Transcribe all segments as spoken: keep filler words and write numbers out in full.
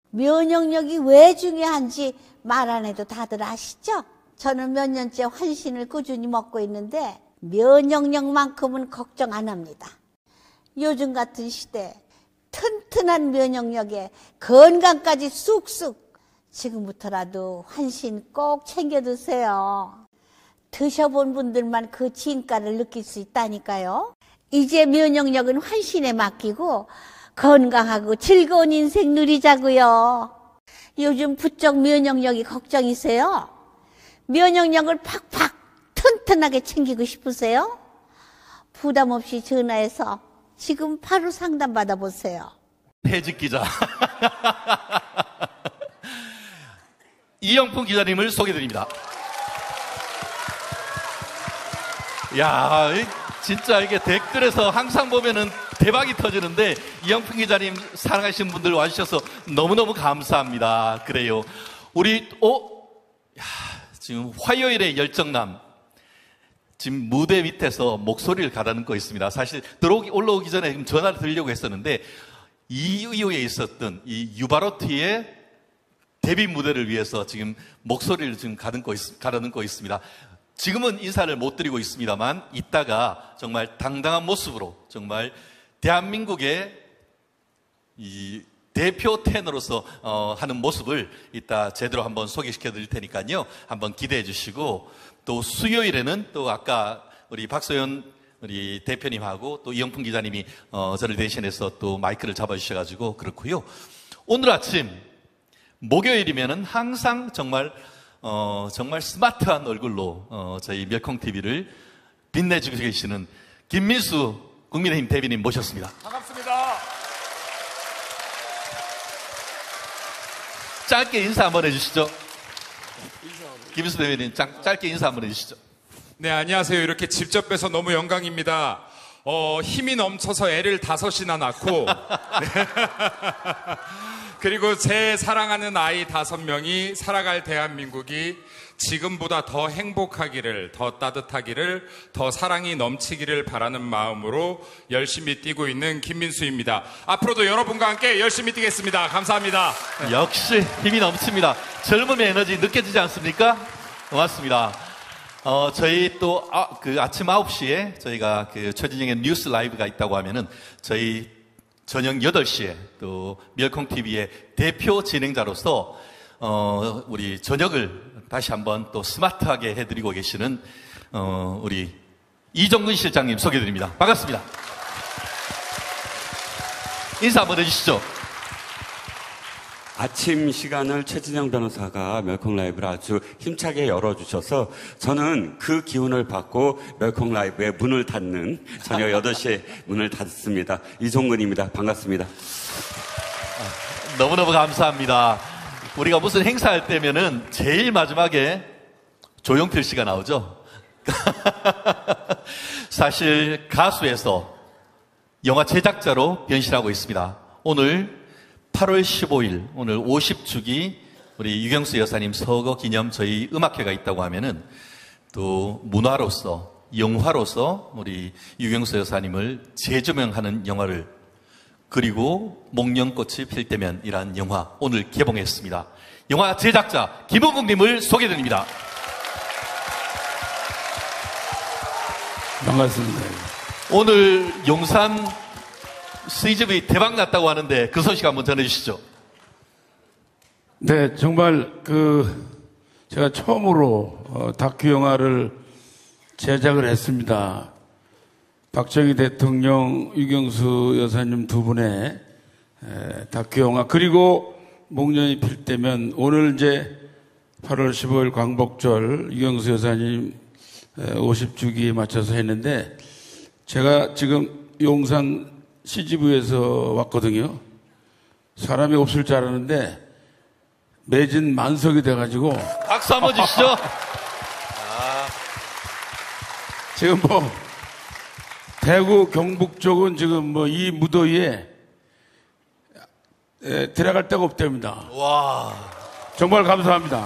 면역력이 왜 중요한지 말 안 해도 다들 아시죠? 저는 몇 년째 환신을 꾸준히 먹고 있는데 면역력만큼은 걱정 안 합니다. 요즘 같은 시대 튼튼한 면역력에 건강까지 쑥쑥, 지금부터라도 환신 꼭 챙겨 드세요. 드셔본 분들만 그 진가를 느낄 수 있다니까요. 이제 면역력은 환신에 맡기고 건강하고 즐거운 인생 누리자고요. 요즘 부쩍 면역력이 걱정이세요? 면역력을 팍팍 튼튼하게 챙기고 싶으세요? 부담 없이 전화해서 지금 바로 상담 받아보세요. 해직 기자 이영풍 기자님을 소개드립니다. 야, 진짜 이게 댓글에서 항상 보면은 대박이 터지는데 이영풍 기자님 사랑하시는 분들 와주셔서 너무너무 감사합니다. 그래요. 우리 어? 야, 지금 화요일의 열정남 지금 무대 밑에서 목소리를 가다듬고 있습니다. 사실 들어오기 올라오기 전에 지금 전화를 드리려고 했었는데 이 이후에 있었던 이 유바로티의 데뷔 무대를 위해서 지금 목소리를 지금 가다듬고, 있, 가다듬고 있습니다. 지금은 인사를 못 드리고 있습니다만 이따가 정말 당당한 모습으로 정말 대한민국의 이 대표 테너로서 어, 하는 모습을 이따 제대로 한번 소개시켜 드릴 테니까요. 한번 기대해 주시고, 또 수요일에는 또 아까 우리 박소연 우리 대표님하고 또 이영풍 기자님이 어, 저를 대신해서 또 마이크를 잡아 주셔가지고 그렇고요. 오늘 아침 목요일이면은 항상 정말 어, 정말 스마트한 얼굴로 어, 저희 멸콩티비를 빛내주고 계시는 김민수 국민의힘 대변인 모셨습니다. 반갑습니다. 짧게 인사 한번 해주시죠. 김민수 대변인 짧, 짧게 인사 한번 해주시죠. 네, 안녕하세요. 이렇게 직접 뵈서 너무 영광입니다. 어, 힘이 넘쳐서 애를 다섯이나 낳고 네. 그리고 제 사랑하는 아이 다섯 명이 살아갈 대한민국이 지금보다 더 행복하기를, 더 따뜻하기를, 더 사랑이 넘치기를 바라는 마음으로 열심히 뛰고 있는 김민수입니다. 앞으로도 여러분과 함께 열심히 뛰겠습니다. 감사합니다. 역시 힘이 넘칩니다. 젊음의 에너지 느껴지지 않습니까? 고맙습니다. 어, 저희 또, 아, 그 아침 아홉 시에 저희가 그 최진영의 뉴스 라이브가 있다고 하면은 저희 저녁 여덟 시에 또 멸콩티비의 대표 진행자로서 어, 우리 저녁을 다시 한번 또 스마트하게 해드리고 계시는 어, 우리 이정근 실장님 소개드립니다. 반갑습니다. 인사 한번 해주시죠. 아침 시간을 최진영 변호사가 멸콩 라이브를 아주 힘차게 열어주셔서 저는 그 기운을 받고 멸콩 라이브의 문을 닫는 저녁 여덟 시에 문을 닫습니다. 이종근입니다. 반갑습니다. 아, 너무너무 감사합니다. 우리가 무슨 행사할 때면은 제일 마지막에 조용필 씨가 나오죠. 사실 가수에서 영화 제작자로 변신하고 있습니다. 오늘 팔월 십오일 오늘 오십 주기 우리 유경수 여사님 서거 기념 저희 음악회가 있다고 하면은 또 문화로서 영화로서 우리 유경수 여사님을 재조명하는 영화를, 그리고 목련꽃이 필 때면이란 영화 오늘 개봉했습니다. 영화 제작자 김은국님을 소개드립니다. 반갑습니다. 오늘 용산 씨지비 대박 났다고 하는데 그 소식 한번 전해주시죠. 네, 정말 그 제가 처음으로 어, 다큐 영화를 제작을 했습니다. 박정희 대통령, 유경수 여사님 두 분의 에, 다큐 영화, 그리고 목련이 필 때면, 오늘 이제 팔월 십오일 광복절 유경수 여사님 에, 오십 주기에 맞춰서 했는데, 제가 지금 용산 씨지비에서 왔거든요. 사람이 없을 줄 알았는데 매진 만석이 돼가지고. 박수 한번 주시죠. 아. 지금 뭐 대구 경북 쪽은 지금 뭐 이 무더위에 에, 들어갈 데가 없답니다. 와, 정말 감사합니다.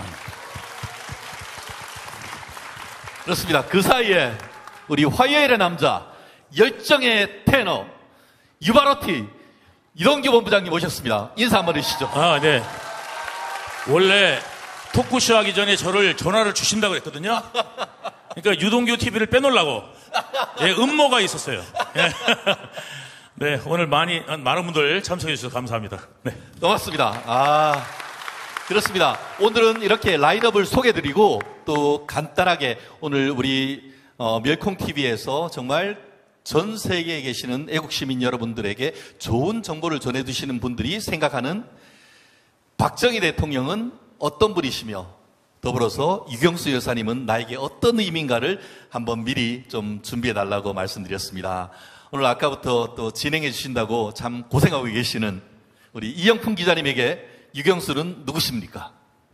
그렇습니다. 그 사이에 우리 화요일의 남자, 열정의 테너 유바로티 이동규 본부장님 오셨습니다. 인사 한번 해주시죠. 아, 네. 원래 토크쇼 하기 전에 저를 전화를 주신다고 그랬거든요. 그러니까 유동규 티비를 빼놓으려고. 예, 음모가 있었어요. 예. 네, 오늘 많이, 많은 분들 참석해 주셔서 감사합니다. 네. 고맙습니다. 아, 그렇습니다. 오늘은 이렇게 라인업을 소개해드리고 또 간단하게 오늘 우리 어, 멸콩티비에서 정말 전 세계에 계시는 애국시민 여러분들에게 좋은 정보를 전해주시는 분들이 생각하는 박정희 대통령은 어떤 분이시며 더불어서 유경수 여사님은 나에게 어떤 의미인가를 한번 미리 좀 준비해달라고 말씀드렸습니다. 오늘 아까부터 또 진행해 주신다고 참 고생하고 계시는 우리 이영풍 기자님에게 유경수는 누구십니까?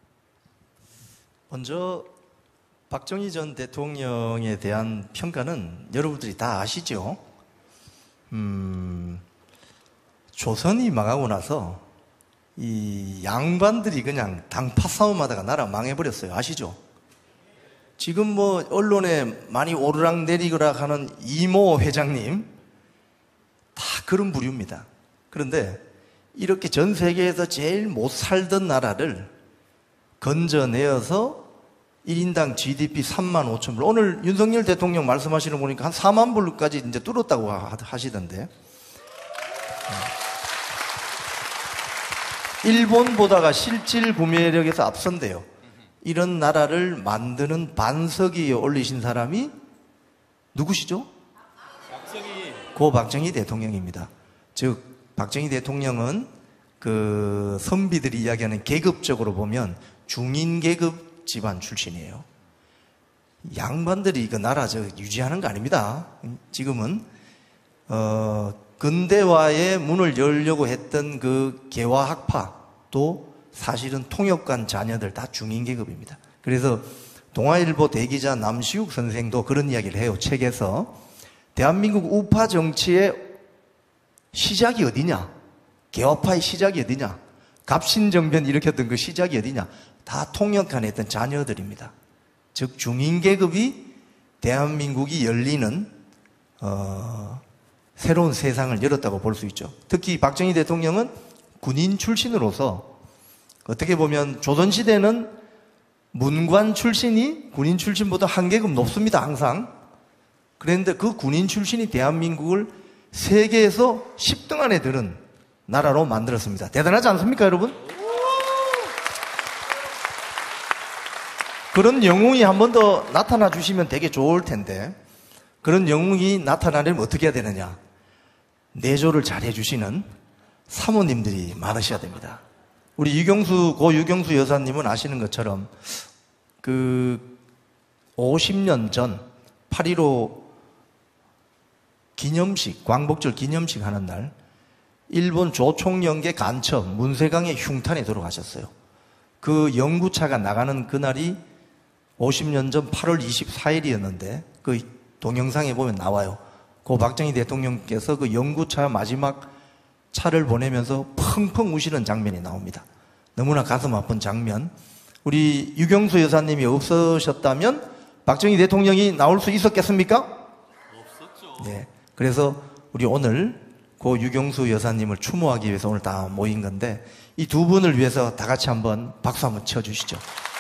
먼저 박정희 전 대통령에 대한 평가는 여러분들이 다 아시죠? 음, 조선이 망하고 나서 이 양반들이 그냥 당파 싸움하다가 나라 망해버렸어요. 아시죠? 지금 뭐 언론에 많이 오르락내리락 하는 이모 회장님 다 그런 부류입니다. 그런데 이렇게 전 세계에서 제일 못 살던 나라를 건져내어서 일 인당 지디피 삼만 오천 불. 오늘 윤석열 대통령 말씀하시는 거 보니까 한 사만 불까지 이제 뚫었다고 하시던데. 일본보다가 실질 구매력에서 앞선대요. 이런 나라를 만드는 반석위에 올리신 사람이 누구시죠? 박정희. 고 박정희 대통령입니다. 즉 박정희 대통령은 그 선비들이 이야기하는 계급적으로 보면 중인 계급 집안 출신이에요. 양반들이 그 나라 저 유지하는 거 아닙니다. 지금은 어, 근대화의 문을 열려고 했던 그 개화학파도 사실은 통역관 자녀들 다 중인 계급입니다. 그래서 동아일보 대기자 남시욱 선생도 그런 이야기를 해요. 책에서 대한민국 우파 정치의 시작이 어디냐? 개화파의 시작이 어디냐? 갑신정변 일으켰던 그 시작이 어디냐? 다 통역관에 있던 자녀들입니다. 즉 중인계급이 대한민국이 열리는 어, 새로운 세상을 열었다고 볼 수 있죠. 특히 박정희 대통령은 군인 출신으로서 어떻게 보면 조선시대는 문관 출신이 군인 출신보다 한 계급 높습니다. 항상. 그런데 그 군인 출신이 대한민국을 세계에서 십 등 안에 드는 나라로 만들었습니다. 대단하지 않습니까, 여러분? 그런 영웅이 한 번 더 나타나 주시면 되게 좋을 텐데, 그런 영웅이 나타나려면 어떻게 해야 되느냐? 내조를 잘 해주시는 사모님들이 많으셔야 됩니다. 우리 유경수, 고 유경수 여사님은 아시는 것처럼 그 오십 년 전 팔일오 기념식, 광복절 기념식 하는 날 일본 조총영계 간첩 문세강의 흉탄에 들어가셨어요. 그 영구차가 나가는 그날이 오십 년 전 팔월 이십사일이었는데 그 동영상에 보면 나와요. 고 박정희 대통령께서 그 영구차 마지막 차를 보내면서 펑펑 우시는 장면이 나옵니다. 너무나 가슴 아픈 장면. 우리 유경수 여사님이 없으셨다면 박정희 대통령이 나올 수 있었겠습니까? 없었죠. 네. 그래서 우리 오늘 고 유경수 여사님을 추모하기 위해서 오늘 다 모인 건데 이 두 분을 위해서 다 같이 한번 박수 한번 쳐주시죠.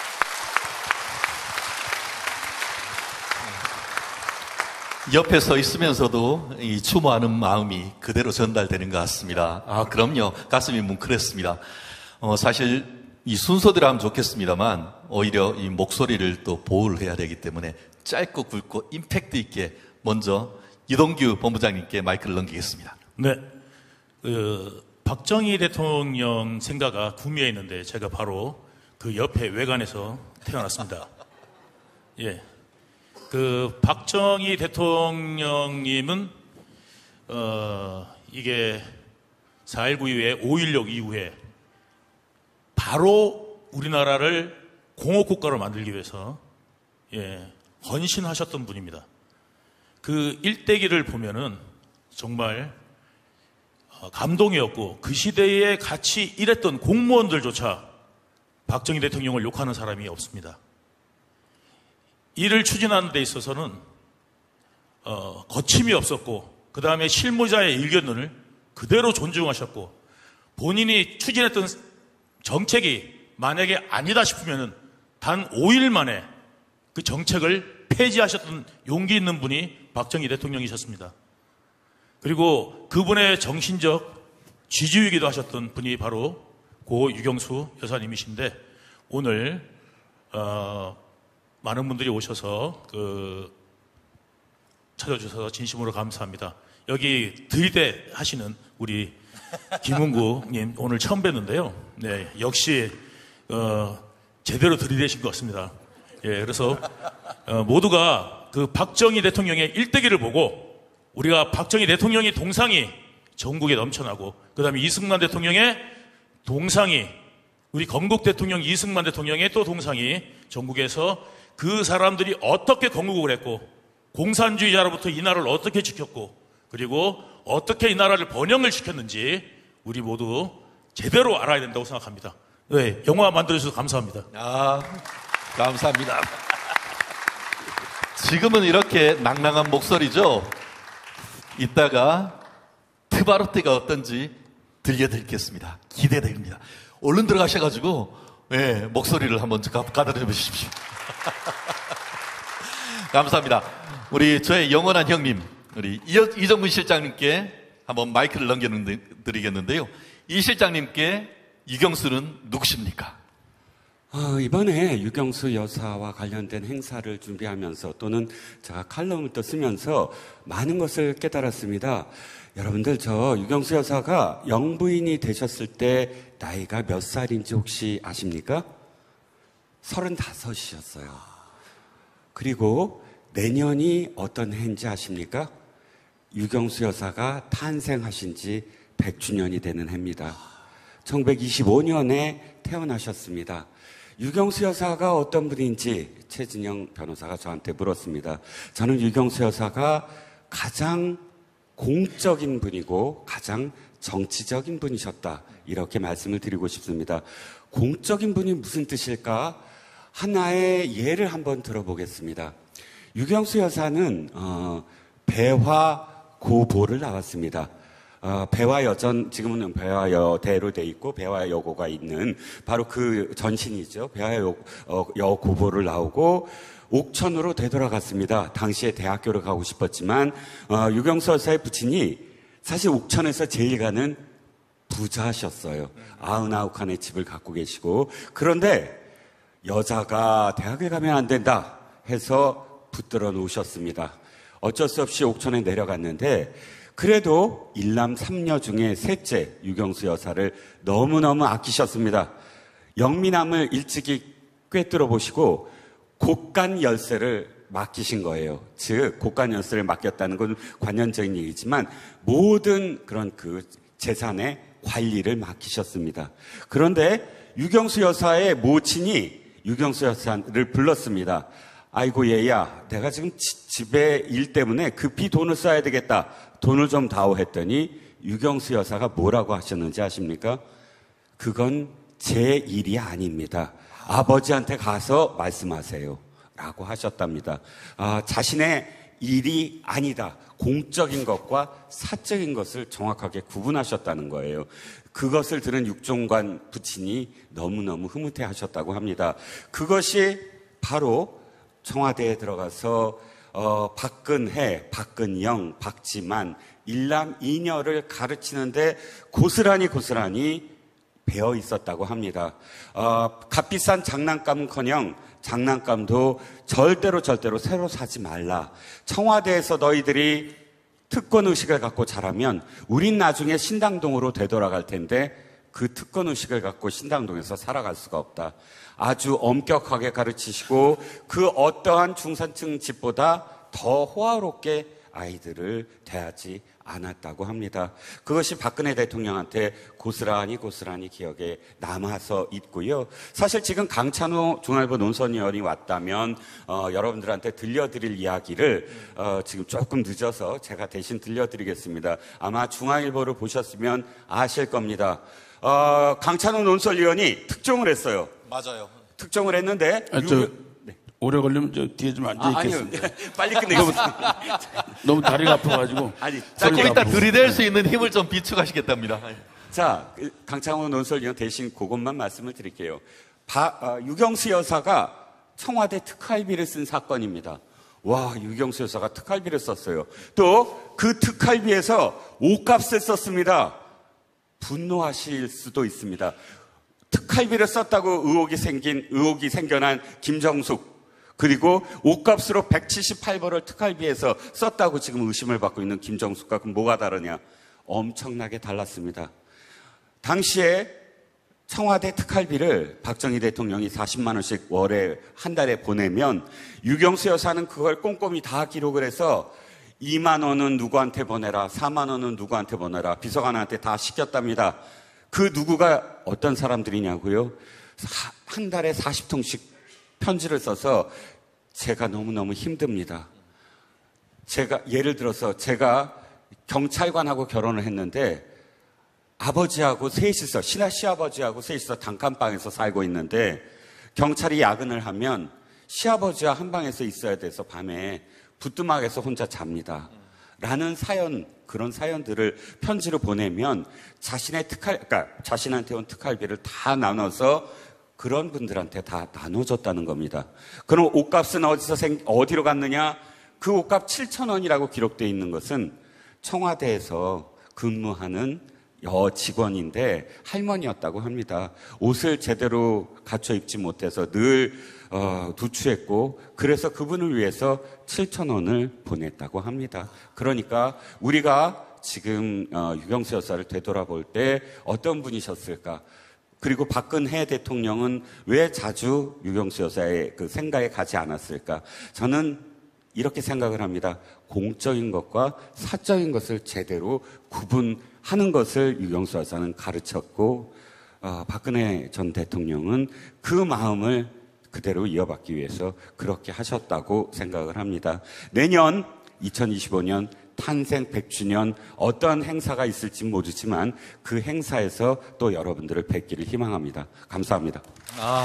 옆에 서 있으면서도 이 추모하는 마음이 그대로 전달되는 것 같습니다. 아, 그럼요. 가슴이 뭉클했습니다. 어, 사실 이 순서대로 하면 좋겠습니다만 오히려 이 목소리를 또 보호를 해야 되기 때문에 짧고 굵고 임팩트 있게 먼저 이동규 본부장님께 마이크를 넘기겠습니다. 네. 그, 박정희 대통령 생가가 구미에 있는데 제가 바로 그 옆에 외관에서 태어났습니다. 예. 그 박정희 대통령님은 어 이게 사일구 이후에 오일육 이후에 바로 우리나라를 공업국가로 만들기 위해서 예 헌신하셨던 분입니다. 그 일대기를 보면은 정말 감동이었고 그 시대에 같이 일했던 공무원들조차 박정희 대통령을 욕하는 사람이 없습니다. 일을 추진하는 데 있어서는 어, 거침이 없었고 그 다음에 실무자의 의견을 그대로 존중하셨고 본인이 추진했던 정책이 만약에 아니다 싶으면 단 오 일 만에 그 정책을 폐지하셨던 용기 있는 분이 박정희 대통령이셨습니다. 그리고 그분의 정신적 지주이기도 하셨던 분이 바로 고 유경수 여사님이신데 오늘 어, 많은 분들이 오셔서 그 찾아주셔서 진심으로 감사합니다. 여기 들이대 하시는 우리 김은구님 오늘 처음 뵀는데요. 네, 역시 어, 제대로 들이대신 것 같습니다. 예, 그래서 어, 모두가 그 박정희 대통령의 일대기를 보고 우리가 박정희 대통령의 동상이 전국에 넘쳐나고 그 다음에 이승만 대통령의 동상이 우리 건국 대통령 이승만 대통령의 또 동상이 전국에서 그 사람들이 어떻게 건국을 했고 공산주의자로부터 이 나라를 어떻게 지켰고 그리고 어떻게 이 나라를 번영을 시켰는지 우리 모두 제대로 알아야 된다고 생각합니다. 네, 영화 만들어주셔서 감사합니다. 아, 감사합니다. 지금은 이렇게 낭낭한 목소리죠. 이따가 트바로티가 어떤지 들려드리겠습니다. 기대됩니다. 얼른 들어가셔가지고 예, 목소리를 한번 가다려 보십시오. 감사합니다. 우리 저의 영원한 형님 우리 이정문 실장님께 한번 마이크를 넘겨드리겠는데요. 이 실장님께 유경수는 누구십니까? 어, 이번에 유경수 여사와 관련된 행사를 준비하면서 또는 제가 칼럼을 또 쓰면서 많은 것을 깨달았습니다. 여러분들 저 유경수 여사가 영부인이 되셨을 때 나이가 몇 살인지 혹시 아십니까? 서른다섯이셨어요. 그리고 내년이 어떤 해인지 아십니까? 유경수 여사가 탄생하신 지 백 주년이 되는 해입니다. 천구백이십오 년에 태어나셨습니다. 유경수 여사가 어떤 분인지 최진영 변호사가 저한테 물었습니다. 저는 유경수 여사가 가장 공적인 분이고 가장 정치적인 분이셨다. 이렇게 말씀을 드리고 싶습니다. 공적인 분이 무슨 뜻일까? 하나의 예를 한번 들어보겠습니다. 유경수 여사는 어, 배화 고보를 나왔습니다. 어, 배화여전, 지금은 배화여대로 돼 있고 배화여고가 있는 바로 그 전신이죠. 배화여고보를 나오고 옥천으로 되돌아갔습니다. 당시에 대학교를 가고 싶었지만 어, 유경수 여사의 부친이 사실 옥천에서 제일 가는 부자셨어요. 아흔아홉 칸의 집을 갖고 계시고 그런데 여자가 대학에 가면 안 된다 해서 붙들어 놓으셨습니다. 어쩔 수 없이 옥천에 내려갔는데 그래도 일남 삼녀 중에 셋째 유경수 여사를 너무너무 아끼셨습니다. 영미남을 일찍이 꿰뚫어 보시고 곡간 열쇠를 맡기신 거예요. 즉 곡간 열쇠를 맡겼다는 건 관연적인 얘기지만 모든 그런 그 재산의 관리를 맡기셨습니다. 그런데 유경수 여사의 모친이 유경수 여사를 불렀습니다. 아이고 얘야, 내가 지금 집에 일 때문에 급히 돈을 써야 되겠다. 돈을 좀 다오 했더니 유경수 여사가 뭐라고 하셨는지 아십니까? 그건 제 일이 아닙니다. 아버지한테 가서 말씀하세요. 라고 하셨답니다. 아, 자신의 일이 아니다. 공적인 것과 사적인 것을 정확하게 구분하셨다는 거예요. 그것을 들은 육종관 부친이 너무너무 흐뭇해 하셨다고 합니다. 그것이 바로 청와대에 들어가서 어, 박근혜, 박근영, 박지만 일남 이녀를 가르치는데 고스란히 고스란히 배어 있었다고 합니다. 어, 값비싼 장난감커녕 장난감도 절대로 절대로 새로 사지 말라. 청와대에서 너희들이 특권의식을 갖고 자라면 우린 나중에 신당동으로 되돌아갈 텐데 그 특권의식을 갖고 신당동에서 살아갈 수가 없다. 아주 엄격하게 가르치시고 그 어떠한 중산층 집보다 더 호화롭게 아이들을 대하지 않았다고 합니다. 그것이 박근혜 대통령한테 고스란히 고스란히 기억에 남아서 있고요. 사실 지금 강찬호 중앙일보 논설위원이 왔다면 어, 여러분들한테 들려드릴 이야기를 어, 지금 조금 늦어서 제가 대신 들려드리겠습니다. 아마 중앙일보를 보셨으면 아실 겁니다. 어, 강찬호 논설위원이 특종을 했어요. 맞아요. 특종을 했는데 아, 저, 유... 네. 오래 걸리면 저 뒤에 좀 앉아 아, 아니요. 있겠습니다. 빨리 끝내겠습니다. 너무 다리가 아파가지고. 아니, 조금 다리가 이따 아프고. 들이댈 수 있는 힘을 좀 비축하시겠답니다. 자, 그 강창호 논설위원 대신 그것만 말씀을 드릴게요. 바, 아, 유경수 여사가 청와대 특활비를 쓴 사건입니다. 와, 유경수 여사가 특활비를 썼어요. 또 그 특활비에서 옷값을 썼습니다. 분노하실 수도 있습니다. 특활비를 썼다고 의혹이 생긴, 의혹이 생겨난 김정숙. 그리고 옷값으로 백칠십팔 벌을 특활비에서 썼다고 지금 의심을 받고 있는 김정숙과 그럼 뭐가 다르냐? 엄청나게 달랐습니다. 당시에 청와대 특활비를 박정희 대통령이 사십만 원씩 월에 한 달에 보내면 유경수 여사는 그걸 꼼꼼히 다 기록을 해서 이만 원은 누구한테 보내라, 사만 원은 누구한테 보내라, 비서관한테 다 시켰답니다. 그 누구가 어떤 사람들이냐고요? 한 달에 사십 통씩 편지를 써서 제가 너무너무 힘듭니다. 제가 예를 들어서 제가 경찰관하고 결혼을 했는데 아버지하고 셋이서 신하 시아버지하고 셋이서 단칸방에서 살고 있는데 경찰이 야근을 하면 시아버지와 한 방에서 있어야 돼서 밤에 부뚜막에서 혼자 잡니다. 라는 사연, 그런 사연들을 편지로 보내면 자신의 특활, 그러니까 자신한테 온 특활비를 다 나눠서 그런 분들한테 다 나눠줬다는 겁니다. 그럼 옷값은 어디서 생, 어디로 갔느냐? 그 옷값 칠천 원이라고 기록되어 있는 것은 청와대에서 근무하는 여 직원인데 할머니였다고 합니다. 옷을 제대로 갖춰 입지 못해서 늘 어, 누추했고 그래서 그분을 위해서 칠천 원을 보냈다고 합니다. 그러니까 우리가 지금 어, 유경수 여사를 되돌아볼 때 어떤 분이셨을까? 그리고 박근혜 대통령은 왜 자주 유경수 여사의 그 생가에 가지 않았을까? 저는 이렇게 생각을 합니다. 공적인 것과 사적인 것을 제대로 구분하는 것을 유경수 여사는 가르쳤고 어, 박근혜 전 대통령은 그 마음을 그대로 이어받기 위해서 그렇게 하셨다고 생각을 합니다. 내년 이천이십오 년 탄생 백 주년 어떤 행사가 있을지 모르지만 그 행사에서 또 여러분들을 뵙기를 희망합니다. 감사합니다. 아,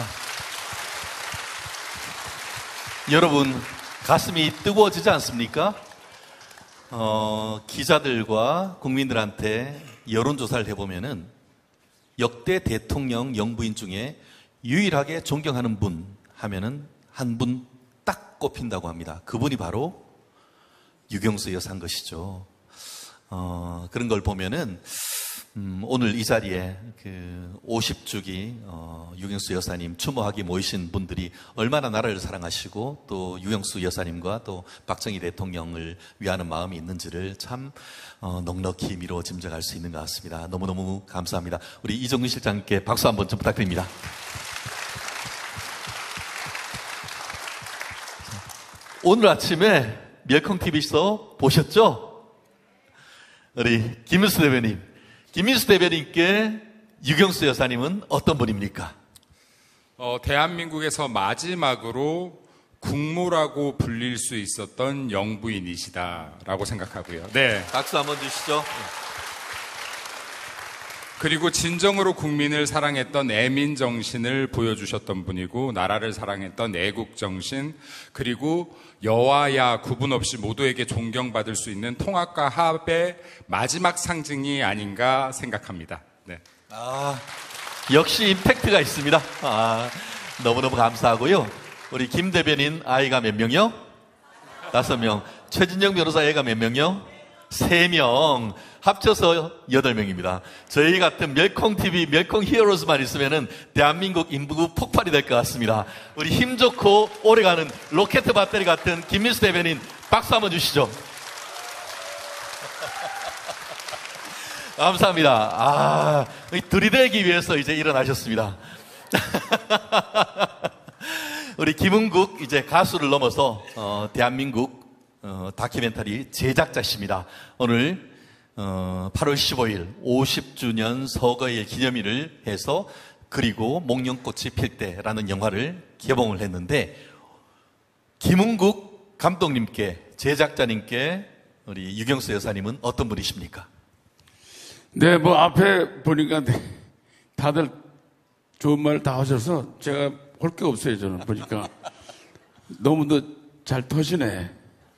여러분 가슴이 뜨거워지지 않습니까? 어, 기자들과 국민들한테 여론조사를 해보면은 역대 대통령 영부인 중에 유일하게 존경하는 분 하면은 한 분 딱 꼽힌다고 합니다. 그분이 바로 유경수 여사인 것이죠. 어, 그런 걸 보면은 음, 오늘 이 자리에 그 오십 주기 어, 유경수 여사님 추모하기 모이신 분들이 얼마나 나라를 사랑하시고 또 유경수 여사님과 또 박정희 대통령을 위하는 마음이 있는지를 참 어, 넉넉히 미루어 짐작할 수 있는 것 같습니다. 너무너무 감사합니다. 우리 이정근 실장님께 박수 한번 좀 부탁드립니다. 오늘 아침에 멸콩티비에서 보셨죠? 우리 김윤수 대변인. 김윤수 대변인께 유경수 여사님은 어떤 분입니까? 어, 대한민국에서 마지막으로 국모라고 불릴 수 있었던 영부인이시다라고 생각하고요. 네. 박수 한번 주시죠. 그리고 진정으로 국민을 사랑했던 애민 정신을 보여주셨던 분이고 나라를 사랑했던 애국 정신 그리고 여와야 구분 없이 모두에게 존경받을 수 있는 통합과 합의 마지막 상징이 아닌가 생각합니다. 네. 아, 역시 임팩트가 있습니다. 아, 너무너무 감사하고요. 우리 김 대변인 아이가 몇 명이요? 다섯 명. 최진영 변호사 애가 몇 명이요? 세 명. 합쳐서 여덟 명입니다. 저희 같은 멸콩티비, 멸콩 히어로즈만 있으면은 대한민국 인구 폭발이 될 것 같습니다. 우리 힘 좋고 오래가는 로켓 배터리 같은 김민수 대변인 박수 한번 주시죠. 감사합니다. 아, 들이대기 위해서 이제 일어나셨습니다. 우리 김은국 이제 가수를 넘어서 어, 대한민국 어, 다큐멘터리 제작자십니다. 오늘 어, 팔월 십오일 오십 주년 서거의 기념일을 해서 그리고 목련꽃이 필 때라는 영화를 개봉을 했는데 김은국 감독님께 제작자님께 우리 유경수 여사님은 어떤 분이십니까? 네, 뭐 앞에 보니까 다들 좋은 말 다 하셔서 제가 할 게 없어요. 저는 보니까 너무도 잘 터지네. 에,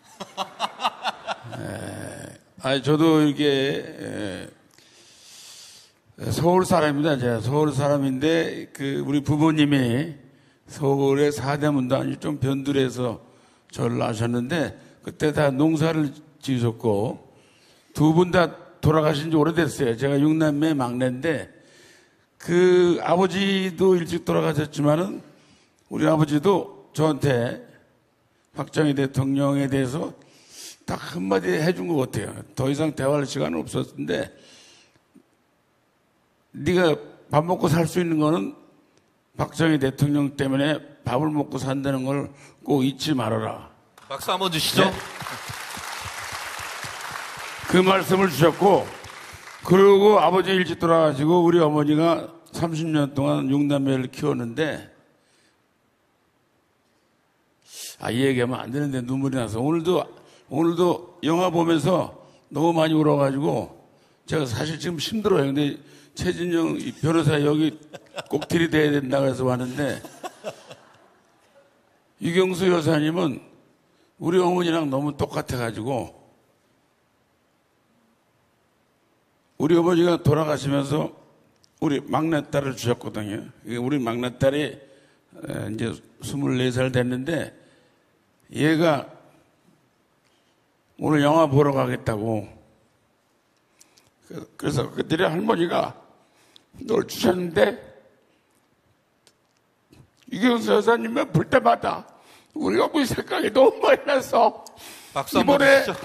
아니, 저도 이게, 에, 서울 사람입니다. 제가 서울 사람인데, 그, 우리 부모님이 서울의 사대문단이 좀 변두리에서 저를 낳으셨는데, 그때 다 농사를 지으셨고, 두 분 다 돌아가신 지 오래됐어요. 제가 육남매 막내인데, 그 아버지도 일찍 돌아가셨지만은, 우리 아버지도 저한테 박정희 대통령에 대해서 딱 한마디 해준 것 같아요. 더 이상 대화할 시간은 없었는데, 네가 밥 먹고 살 수 있는 거는 박정희 대통령 때문에 밥을 먹고 산다는 걸 꼭 잊지 말아라. 박수 한번 주시죠. 네. 그 말씀을 주셨고, 그리고 아버지 일찍 돌아가시고 우리 어머니가 삼십 년 동안 육남매를 키웠는데, 아, 이 얘기하면 안 되는데 눈물이 나서 오늘도 오늘도 영화 보면서 너무 많이 울어가지고 제가 사실 지금 힘들어요. 근데 최진영 변호사 여기 꼭 들이대야 된다고 해서 왔는데, 유경수 여사님은 우리 어머니랑 너무 똑같아가지고, 우리 어머니가 돌아가시면서 우리 막내딸을 주셨거든요. 우리 막내딸이 이제 스물네 살 됐는데, 얘가 오늘 영화 보러 가겠다고. 그래서 그들이 할머니가 널 주셨는데, 유경수 여사님을 볼 때마다 우리 어머니 생각이 너무 많이 나서 박수 한번 이번에 주시죠.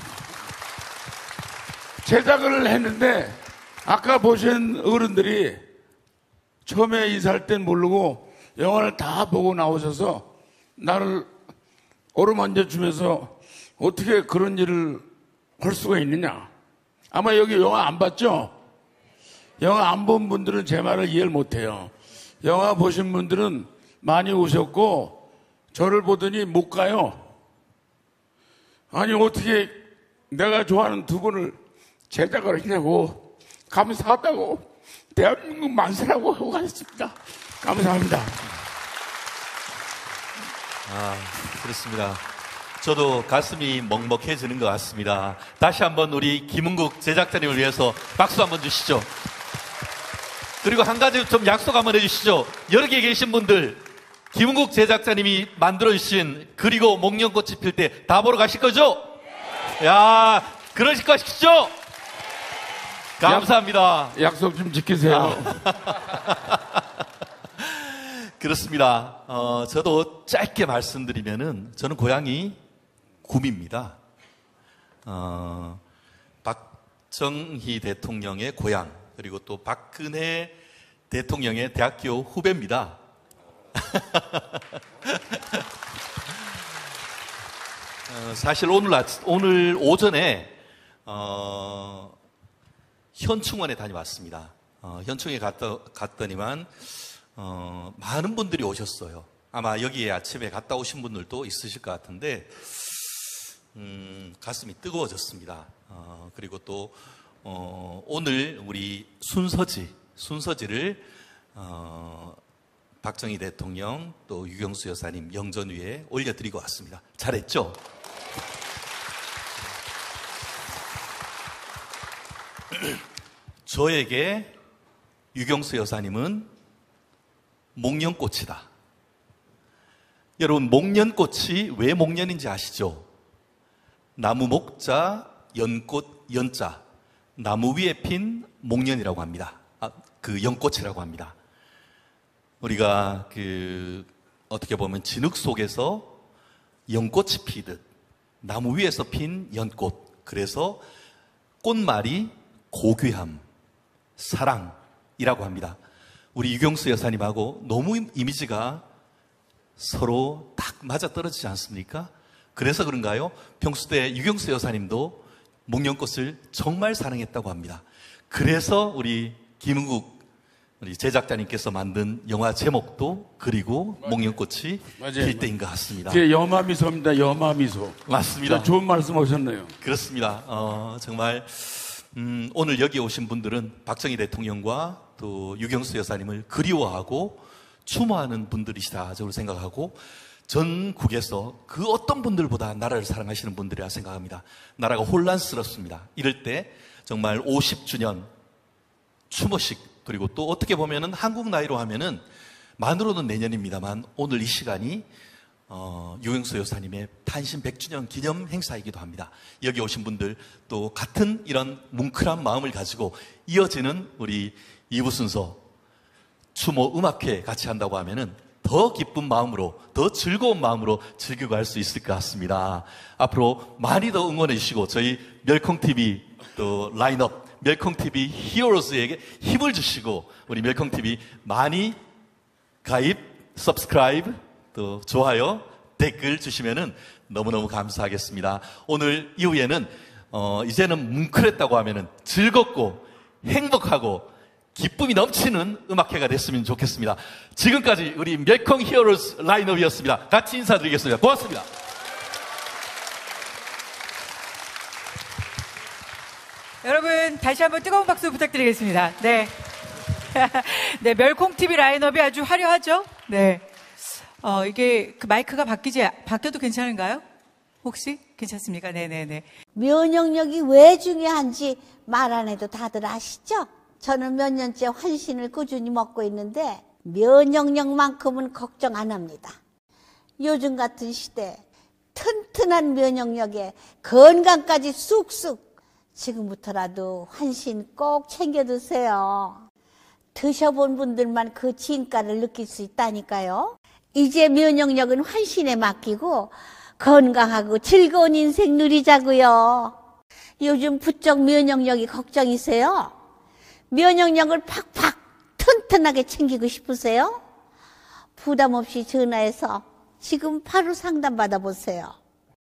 제작을 했는데, 아까 보신 어른들이 처음에 인사할 땐 모르고 영화를 다 보고 나오셔서 나를 어루만져 주면서 어떻게 그런 일을 할 수가 있느냐. 아마 여기 영화 안 봤죠? 영화 안 본 분들은 제 말을 이해를 못해요. 영화 보신 분들은 많이 오셨고, 저를 보더니 못 가요. 아니, 어떻게 내가 좋아하는 두 분을 제작을 했냐고, 감사하다고, 대한민국 만세라고 하고 가셨습니다. 감사합니다. 아, 그렇습니다. 저도 가슴이 먹먹해지는 것 같습니다. 다시 한번 우리 김은국 제작자님을 위해서 박수 한번 주시죠. 그리고 한 가지 좀 약속 한번 해주시죠. 여러 개 계신 분들, 김은국 제작자님이 만들어주신 그리고 목련꽃이 필 때 다 보러 가실 거죠? 야, 그러실 것이죠? 감사합니다. 약속 좀 지키세요. 그렇습니다. 어, 저도 짧게 말씀드리면은, 저는 고향이 구미입니다. 어, 박정희 대통령의 고향, 그리고 또 박근혜 대통령의 대학교 후배입니다. 어, 사실 오늘 아침, 오늘 오전에 어, 현충원에 다녀왔습니다. 어, 현충에 갔더, 갔더니만 어, 많은 분들이 오셨어요. 아마 여기에 아침에 갔다 오신 분들도 있으실 것 같은데, 음, 가슴이 뜨거워졌습니다. 어, 그리고 또 어, 오늘 우리 순서지, 순서지를 어, 박정희 대통령 또 유경수 여사님 영전 위에 올려드리고 왔습니다. 잘했죠? 저에게 유경수 여사님은 목련꽃이다. 여러분, 목련꽃이 왜 목련인지 아시죠? 나무 목자, 연꽃, 연자. 나무 위에 핀 목련이라고 합니다. 아, 그 연꽃이라고 합니다. 우리가 그 어떻게 보면 진흙 속에서 연꽃이 피듯 나무 위에서 핀 연꽃. 그래서 꽃말이 고귀함, 사랑이라고 합니다. 우리 유경수 여사님하고 너무 이미지가 서로 딱 맞아떨어지지 않습니까? 그래서 그런가요? 평소 때 유경수 여사님도 목련꽃을 정말 사랑했다고 합니다. 그래서 우리 김은국 우리 제작자님께서 만든 영화 제목도 그리고 목련꽃이 필 때인 것 같습니다. 제 여마미소입니다. 여마미소. 맞습니다. 좋은 말씀 하셨네요. 그렇습니다. 어, 정말 음, 오늘 여기 오신 분들은 박정희 대통령과 또 유경수 여사님을 그리워하고 추모하는 분들이시다 저로 생각하고, 전국에서 그 어떤 분들보다 나라를 사랑하시는 분들이라 생각합니다. 나라가 혼란스럽습니다. 이럴 때 정말 오십 주년 추모식, 그리고 또 어떻게 보면은 한국 나이로 하면은 만으로는 내년입니다만 오늘 이 시간이 어, 유영수 여사님의 탄신 백 주년 기념 행사이기도 합니다. 여기 오신 분들 또 같은 이런 뭉클한 마음을 가지고 이어지는 우리 이 부 순서 추모 음악회 같이 한다고 하면은 더 기쁜 마음으로, 더 즐거운 마음으로 즐기고 할 수 있을 것 같습니다. 앞으로 많이 더 응원해 주시고 저희 멸콩티비 또 라인업 멸콩티비 히어로즈에게 힘을 주시고 우리 멸콩티비 많이 가입, 서브스크라이브, 또 좋아요, 댓글 주시면은 너무너무 감사하겠습니다. 오늘 이후에는 어, 이제는 뭉클했다고 하면은 즐겁고 행복하고 기쁨이 넘치는 음악회가 됐으면 좋겠습니다. 지금까지 우리 멸콩 히어로즈 라인업이었습니다. 같이 인사드리겠습니다. 고맙습니다. 여러분 다시 한번 뜨거운 박수 부탁드리겠습니다. 네, 네 멸콩티비 라인업이 아주 화려하죠. 네, 어 이게 그 마이크가 바뀌지 바뀌어도 괜찮은가요? 혹시 괜찮습니까? 네네네. 면역력이 왜 중요한지 말 안 해도 다들 아시죠? 저는 몇 년째 환신을 꾸준히 먹고 있는데 면역력만큼은 걱정 안 합니다. 요즘 같은 시대 튼튼한 면역력에 건강까지 쑥쑥, 지금부터라도 환신 꼭 챙겨 드세요. 드셔본 분들만 그 진가를 느낄 수 있다니까요. 이제 면역력은 환신에 맡기고 건강하고 즐거운 인생 누리자고요. 요즘 부쩍 면역력이 걱정이세요? 면역력을 팍팍 튼튼하게 챙기고 싶으세요? 부담 없이 전화해서 지금 바로 상담 받아보세요.